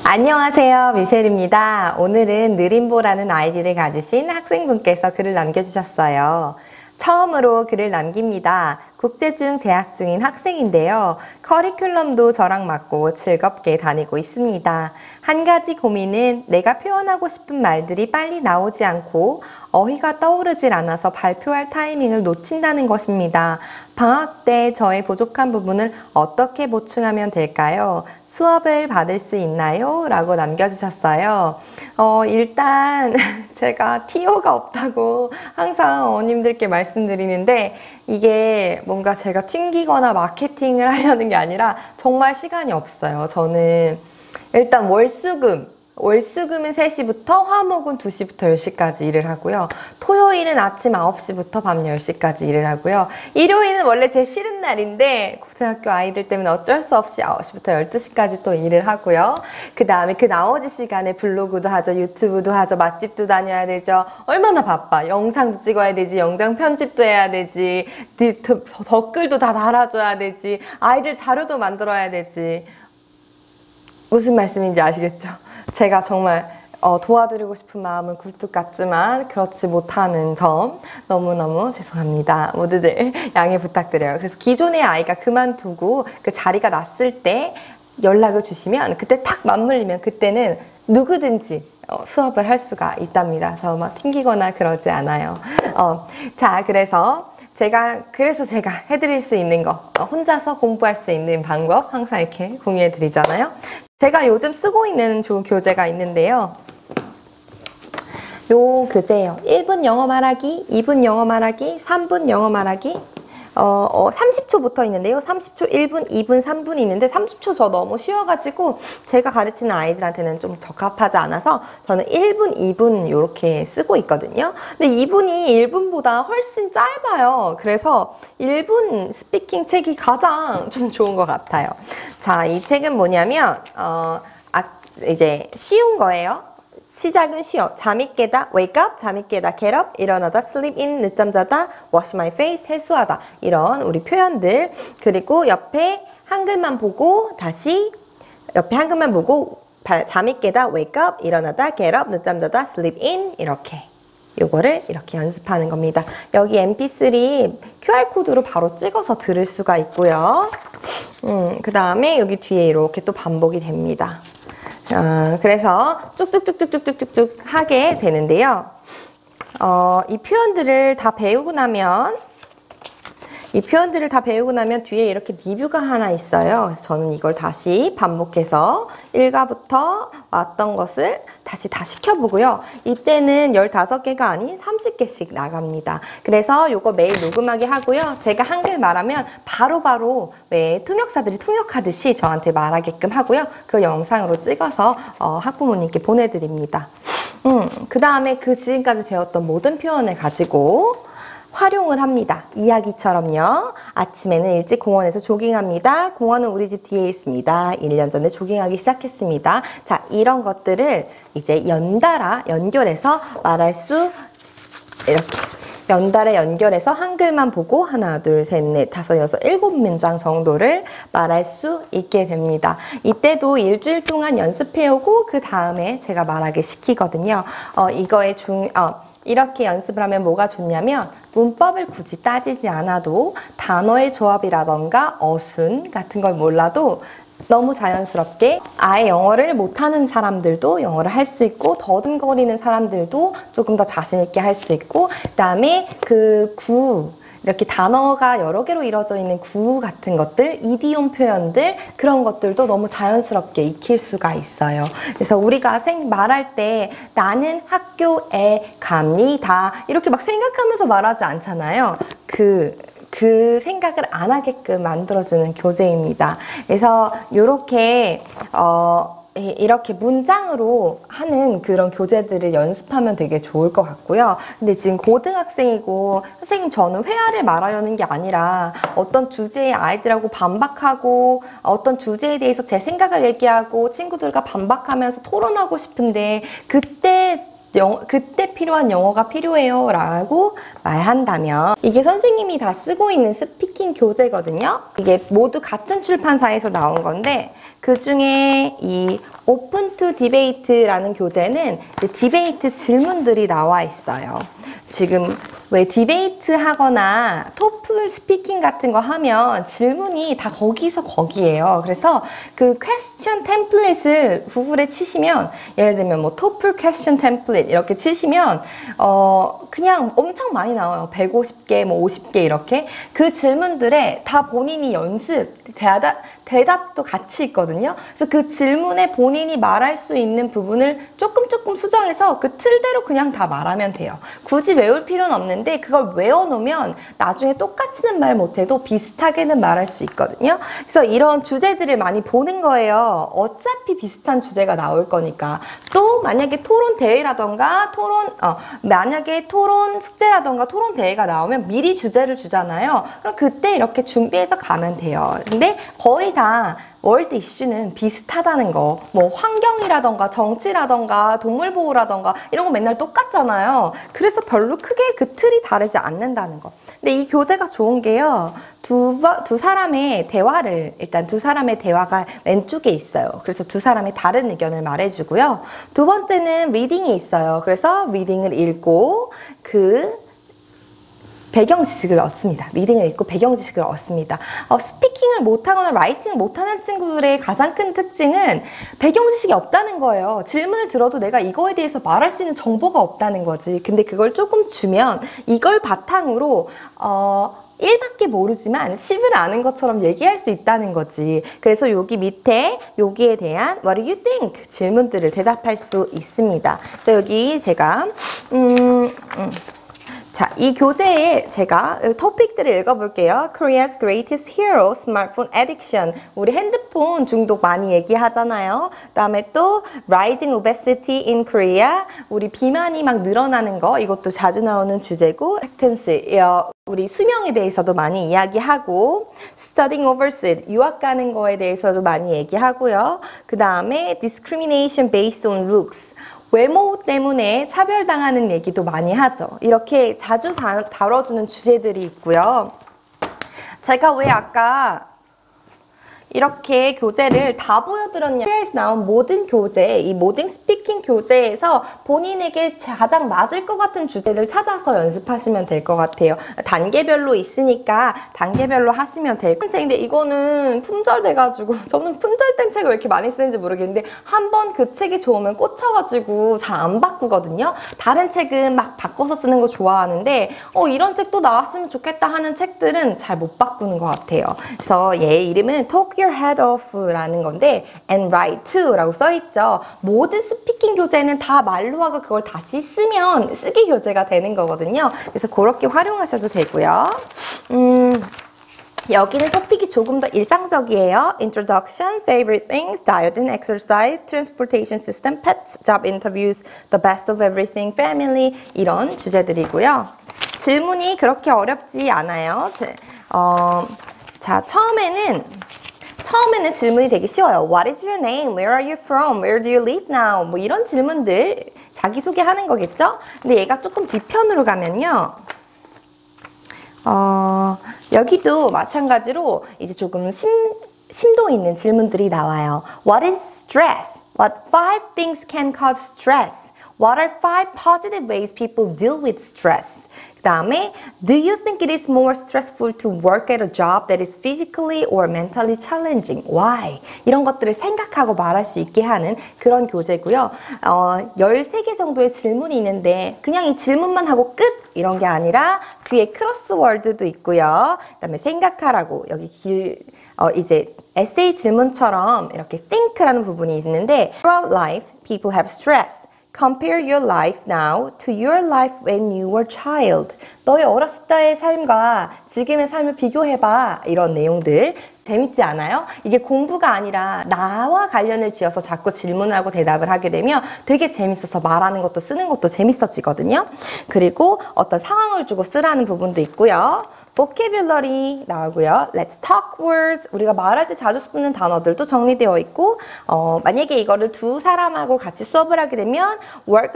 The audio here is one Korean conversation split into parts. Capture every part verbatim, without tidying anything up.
안녕하세요, 미셸입니다. 오늘은 느림보라는 아이디를 가지신 학생분께서 글을 남겨주셨어요. 처음으로 글을 남깁니다. 국제중 재학 중인 학생인데요. 커리큘럼도 저랑 맞고 즐겁게 다니고 있습니다. 한 가지 고민은 내가 표현하고 싶은 말들이 빨리 나오지 않고 어휘가 떠오르질 않아서 발표할 타이밍을 놓친다는 것입니다. 방학 때 저의 부족한 부분을 어떻게 보충하면 될까요? 수업을 받을 수 있나요? 라고 남겨주셨어요. 어, 일단 제가 티오가 없다고 항상 어머님들께 말씀드리는데 이게 뭔가 제가 튕기거나 마케팅을 하려는 게 아니라 정말 시간이 없어요. 저는 일단 월수금 월수금은 세 시부터 화목은 두 시부터 열 시까지 일을 하고요. 토요일은 아침 아홉 시부터 밤 열 시까지 일을 하고요. 일요일은 원래 제 쉬는 날인데 고등학교 아이들 때문에 어쩔 수 없이 아홉 시부터 열두 시까지 또 일을 하고요. 그 다음에 그 나머지 시간에 블로그도 하죠. 유튜브도 하죠. 맛집도 다녀야 되죠. 얼마나 바빠. 영상도 찍어야 되지. 영상 편집도 해야 되지. 댓글도 다 달아줘야 되지. 아이들 자료도 만들어야 되지. 무슨 말씀인지 아시겠죠? 제가 정말 어, 도와드리고 싶은 마음은 굴뚝 같지만 그렇지 못하는 점 너무너무 죄송합니다. 모두들 양해 부탁드려요. 그래서 기존의 아이가 그만두고 그 자리가 났을 때 연락을 주시면 그때 탁 맞물리면 그때는 누구든지 어, 수업을 할 수가 있답니다. 저 막 튕기거나 그러지 않아요. 어, 자, 그래서 제가 그래서 제가 해드릴 수 있는 거 어, 혼자서 공부할 수 있는 방법 항상 이렇게 공유해 드리잖아요. 제가 요즘 쓰고 있는 좋은 교재가 있는데요. 요 교재예요. 일 분 영어 말하기, 이 분 영어 말하기, 삼 분 영어 말하기. 어, 어, 삼십 초부터 있는데요. 삼십 초, 일 분, 이 분, 삼 분이 있는데 삼십 초 저 너무 쉬워가지고 제가 가르치는 아이들한테는 좀 적합하지 않아서 저는 일 분, 이 분 이렇게 쓰고 있거든요. 근데 이 분이 일 분보다 훨씬 짧아요. 그래서 일 분 스피킹 책이 가장 좀 좋은 것 같아요. 자, 이 책은 뭐냐면 어, 아, 이제 쉬운 거예요. 시작은 쉬워. 잠이 깨다, wake up, 잠이 깨다, get up, 일어나다, sleep in, 늦잠 자다, wash my face, 세수하다. 이런 우리 표현들. 그리고 옆에 한글만 보고 다시 옆에 한글만 보고 잠이 깨다, wake up, 일어나다, get up, 늦잠 자다, sleep in 이렇게. 요거를 이렇게 연습하는 겁니다. 여기 엠피쓰리 큐알코드로 바로 찍어서 들을 수가 있고요. 음, 그 다음에 여기 뒤에 이렇게 또 반복이 됩니다. 어, 그래서 쭉쭉쭉쭉쭉쭉쭉 하게 되는데요. 어, 이 표현들을 다 배우고 나면 이 표현들을 다 배우고 나면 뒤에 이렇게 리뷰가 하나 있어요. 그래서 저는 이걸 다시 반복해서 일과부터 왔던 것을 다시 다 시켜보고요. 이때는 열다섯 개가 아닌 삼십 개씩 나갑니다. 그래서 요거 매일 녹음하게 하고요. 제가 한글 말하면 바로바로 왜 통역사들이 통역하듯이 저한테 말하게끔 하고요. 그 영상으로 찍어서 어, 학부모님께 보내드립니다. 음, 그 다음에 그 지금까지 배웠던 모든 표현을 가지고 활용을 합니다. 이야기처럼요. 아침에는 일찍 공원에서 조깅합니다. 공원은 우리 집 뒤에 있습니다. 일 년 전에 조깅하기 시작했습니다. 자, 이런 것들을 이제 연달아 연결해서 말할 수 이렇게 연달아 연결해서 한글만 보고 하나, 둘, 셋, 넷, 다섯, 여섯, 일곱 문장 정도를 말할 수 있게 됩니다. 이때도 일주일 동안 연습해오고 그 다음에 제가 말하게 시키거든요. 어, 이거의 중... 어, 이렇게 연습을 하면 뭐가 좋냐면 문법을 굳이 따지지 않아도 단어의 조합이라던가 어순 같은 걸 몰라도 너무 자연스럽게 아예 영어를 못하는 사람들도 영어를 할 수 있고 더듬거리는 사람들도 조금 더 자신 있게 할 수 있고 그 다음에 그 구 이렇게 단어가 여러 개로 이루어져 있는 구호 같은 것들, 이디옴 표현들 그런 것들도 너무 자연스럽게 익힐 수가 있어요. 그래서 우리가 생, 말할 때 나는 학교에 갑니다 이렇게 막 생각하면서 말하지 않잖아요. 그 그 생각을 안 하게끔 만들어주는 교재입니다. 그래서 이렇게 어, 이렇게 문장으로 하는 그런 교재들을 연습하면 되게 좋을 것 같고요. 근데 지금 고등학생이고 선생님 저는 회화를 말하려는 게 아니라 어떤 주제의 아이들하고 반박하고 어떤 주제에 대해서 제 생각을 얘기하고 친구들과 반박하면서 토론하고 싶은데 그때 영어, 그때 필요한 영어가 필요해요 라고 말한다면 이게 선생님이 다 쓰고 있는 스피킹 교재거든요. 이게 모두 같은 출판사에서 나온 건데 그 중에 이 Open to Debate라는 교재는 디베이트 질문들이 나와 있어요. 지금 왜 디베이트 하거나 토플 스피킹 같은 거 하면 질문이 다 거기서 거기에요. 그래서 그 퀘스천 템플릿을 구글에 치시면 예를 들면 뭐 토플 퀘스천 템플릿 이렇게 치시면 어 그냥 엄청 많이 나와요. 백오십 개, 뭐 오십 개 이렇게. 그 질문들에 다 본인이 연습, 대답, 대답도 같이 있거든요. 그래서 그 질문에 본인이 말할 수 있는 부분을 조금 조금 수정해서 그 틀대로 그냥 다 말하면 돼요. 굳이 외울 필요는 없는데 그걸 외워놓으면 나중에 똑같이는 말 못해도 비슷하게는 말할 수 있거든요. 그래서 이런 주제들을 많이 보는 거예요. 어차피 비슷한 주제가 나올 거니까. 또 만약에 토론 대회라던가 토론 어, 만약에 토론 숙제라던가 토론 대회가 나오면 미리 주제를 주잖아요. 그럼 그때 이렇게 준비해서 가면 돼요. 근데 거의 다 월드 이슈는 비슷하다는 거. 뭐 환경이라던가 정치라던가 동물보호라던가 이런 거 맨날 똑같잖아요. 그래서 별로 크게 그 틀이 다르지 않는다는 거. 근데 이 교재가 좋은 게요. 두, 두 사람의 대화를 일단 두 사람의 대화가 왼쪽에 있어요. 그래서 두 사람의 다른 의견을 말해주고요. 두 번째는 리딩이 있어요. 그래서 리딩을 읽고 그 배경 지식을 얻습니다. 리딩을 읽고 배경 지식을 얻습니다. 어, 스피킹을 못하거나 라이팅을 못하는 친구들의 가장 큰 특징은 배경 지식이 없다는 거예요. 질문을 들어도 내가 이거에 대해서 말할 수 있는 정보가 없다는 거지. 근데 그걸 조금 주면 이걸 바탕으로 어, 일밖에 모르지만 십을 아는 것처럼 얘기할 수 있다는 거지. 그래서 여기 밑에 여기에 대한 What do you think? 질문들을 대답할 수 있습니다. 그래서 여기 제가 음... 음. 자, 이 교재에 제가 토픽들을 읽어볼게요. Korea's greatest hero, smartphone addiction. 우리 핸드폰 중독 많이 얘기하잖아요. 그 다음에 또 rising obesity in Korea. 우리 비만이 막 늘어나는 거. 이것도 자주 나오는 주제고. expectancy. 우리 수명에 대해서도 많이 이야기하고 studying overseas. 유학 가는 거에 대해서도 많이 얘기하고요. 그 다음에 discrimination based on looks. 외모 때문에 차별당하는 얘기도 많이 하죠. 이렇게 자주 다, 다뤄주는 주제들이 있고요. 제가 왜 아까 이렇게 교재를 다 보여드렸냐. 코리아에서 나온 모든 교재, 이 모든 스피킹 교재에서 본인에게 가장 맞을 것 같은 주제를 찾아서 연습하시면 될 것 같아요. 단계별로 있으니까 단계별로 하시면 될 것 같아요. 근데 이거는 품절돼가지고 저는 품절된 책을 왜 이렇게 많이 쓰는지 모르겠는데 한 번 그 책이 좋으면 꽂혀가지고 잘 안 바꾸거든요. 다른 책은 막 바꿔서 쓰는 거 좋아하는데 어 이런 책도 나왔으면 좋겠다 하는 책들은 잘 못 바꾸는 것 같아요. 그래서 얘 이름은 Talk Your Head Off라는 건데 and Write To 라고 써있죠. 모든 스피킹 교재는 다 말로 하고 그걸 다시 쓰면 쓰기 교재가 되는 거거든요. 그래서 그렇게 활용하셔도 되고요. 음, 여기는 토픽이 조금 더 일상적이에요. Introduction, Favorite Things, Diet and Exercise, Transportation System, Pets, Job Interviews, The Best of Everything, Family 이런 주제들이고요. 질문이 그렇게 어렵지 않아요. 제, 어, 자, 처음에는 처음에는 질문이 되게 쉬워요. What is your name? Where are you from? Where do you live now? 뭐 이런 질문들 자기소개하는 거겠죠? 근데 얘가 조금 뒤편으로 가면요. 어, 여기도 마찬가지로 이제 조금 심, 심도 있는 질문들이 나와요. What is stress? What five things can cause stress? What are five positive ways people deal with stress? 그 다음에 Do you think it is more stressful to work at a job that is physically or mentally challenging? Why? 이런 것들을 생각하고 말할 수 있게 하는 그런 교재고요. 어, 열세 개 정도의 질문이 있는데 그냥 이 질문만 하고 끝! 이런 게 아니라 뒤에 크로스워드도 있고요. 그 다음에 생각하라고 여기 길, 어, 이제 에세이 질문처럼 이렇게 think라는 부분이 있는데 Throughout life, people have stress. Compare your life now to your life when you were a child. 너의 어렸을 때의 삶과 지금의 삶을 비교해봐. 이런 내용들. 재밌지 않아요? 이게 공부가 아니라 나와 관련을 지어서 자꾸 질문하고 대답을 하게 되면 되게 재밌어서 말하는 것도 쓰는 것도 재밌어지거든요. 그리고 어떤 상황을 주고 쓰라는 부분도 있고요. vocabulary 나오고요. Let's talk words. 우리가 말할 때 자주 쓰는 단어들도 정리되어 있고 어, 만약에 이거를 두 사람하고 같이 수업을 하게 되면 work with,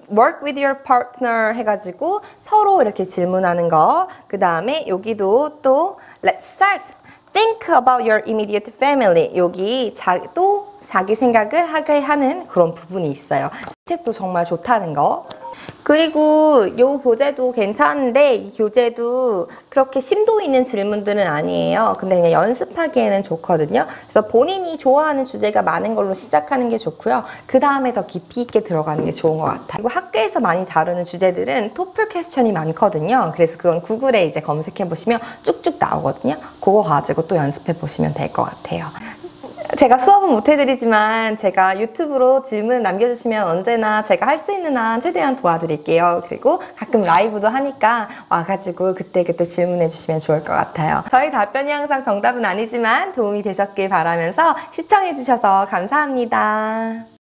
work with your partner 해가지고 서로 이렇게 질문하는 거. 그 다음에 여기도 또 let's start. Think about your immediate family. 여기 자, 또 자기 생각을 하게 하는 그런 부분이 있어요. 책도 정말 좋다는 거. 그리고 이 교재도 괜찮은데 이 교재도 그렇게 심도 있는 질문들은 아니에요. 근데 그냥 연습하기에는 좋거든요. 그래서 본인이 좋아하는 주제가 많은 걸로 시작하는 게 좋고요. 그 다음에 더 깊이 있게 들어가는 게 좋은 것 같아요. 그리고 학교에서 많이 다루는 주제들은 토플 퀘스천이 많거든요. 그래서 그건 구글에 이제 검색해 보시면 쭉쭉 나오거든요. 그거 가지고 또 연습해 보시면 될 것 같아요. 제가 수업은 못 해드리지만 제가 유튜브로 질문 남겨주시면 언제나 제가 할 수 있는 한 최대한 도와드릴게요. 그리고 가끔 라이브도 하니까 와가지고 그때그때 질문해 주시면 좋을 것 같아요. 저희 답변이 항상 정답은 아니지만 도움이 되셨길 바라면서 시청해 주셔서 감사합니다.